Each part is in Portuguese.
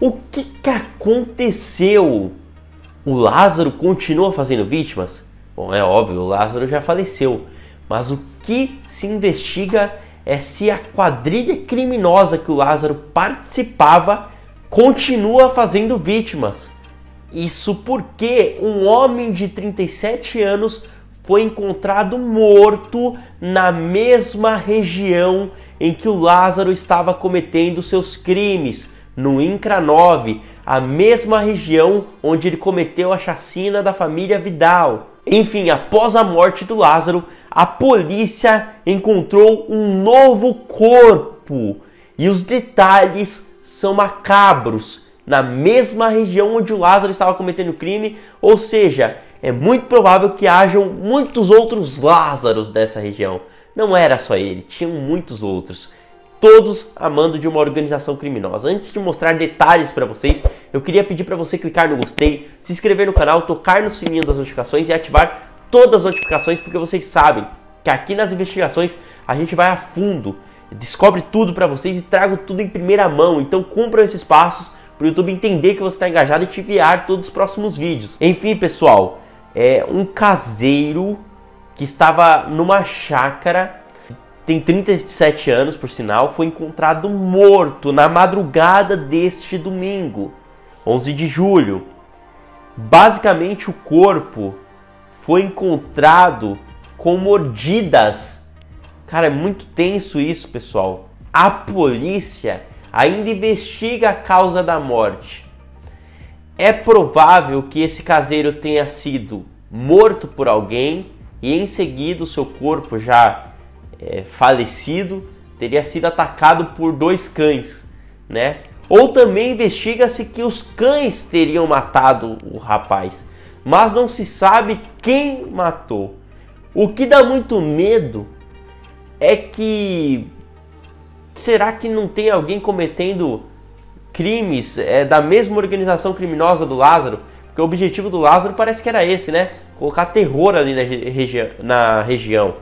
O que aconteceu? O Lázaro continua fazendo vítimas? Bom, é óbvio, o Lázaro já faleceu. Mas o que se investiga é se a quadrilha criminosa que o Lázaro participava continua fazendo vítimas. Isso porque um homem de 37 anos foi encontrado morto na mesma região em que o Lázaro estava cometendo seus crimes, no INCRA 9, a mesma região onde ele cometeu a chacina da família Vidal. Enfim, após a morte do Lázaro, a polícia encontrou um novo corpo e os detalhes são macabros, na mesma região onde o Lázaro estava cometendo o crime, ou seja, é muito provável que hajam muitos outros Lázaros dessa região. Não era só ele, tinham muitos outros, todos a mando de uma organização criminosa. Antes de mostrar detalhes para vocês, eu queria pedir para você clicar no gostei, se inscrever no canal, tocar no sininho das notificações e ativar todas as notificações, porque vocês sabem que aqui nas investigações a gente vai a fundo, descobre tudo para vocês e trago tudo em primeira mão. Então cumpram esses passos para o YouTube entender que você está engajado e te enviar todos os próximos vídeos. Enfim, pessoal, um caseiro que estava numa chácara, tem 37 anos por sinal, foi encontrado morto na madrugada deste domingo, 11 de julho. Basicamente o corpo foi encontrado com mordidas. Cara, é muito tenso isso, pessoal. A polícia ainda investiga a causa da morte. É provável que esse caseiro tenha sido morto por alguém e em seguida o seu corpo já falecido teria sido atacado por 2 cães, né? Ou também investiga-se que os cães teriam matado o rapaz, mas não se sabe quem matou. O que dá muito medo é que será que não tem alguém cometendo crimes da mesma organização criminosa do Lázaro? Porque o objetivo do Lázaro parece que era esse, né? Colocar terror ali na região.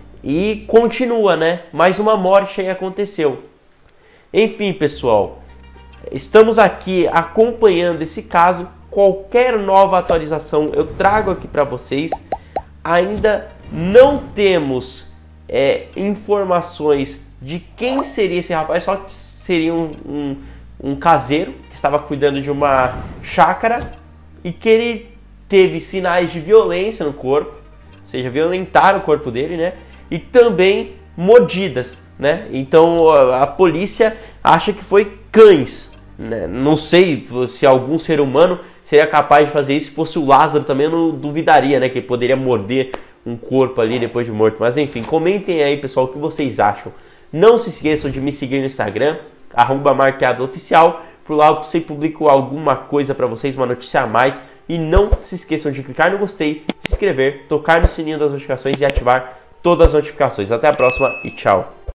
E continua, né? Mais uma morte aí aconteceu. Enfim, pessoal, estamos aqui acompanhando esse caso. Qualquer nova atualização eu trago aqui para vocês. Ainda não temos informações de quem seria esse rapaz, só que seria um caseiro que estava cuidando de uma chácara e que ele teve sinais de violência no corpo, ou seja, violentaram o corpo dele, né? E também mordidas, né? Então a polícia acha que foi cães, né? Não sei se algum ser humano seria capaz de fazer isso. Se fosse o Lázaro também eu não duvidaria, né? Que ele poderia morder um corpo ali depois de morto. Mas enfim, comentem aí, pessoal, o que vocês acham. Não se esqueçam de me seguir no Instagram, @marqueaveloficial. Por lá eu sempre publico alguma coisa para vocês, uma notícia a mais. E não se esqueçam de clicar no gostei, se inscrever, tocar no sininho das notificações e ativar todas as notificações. Até a próxima e tchau!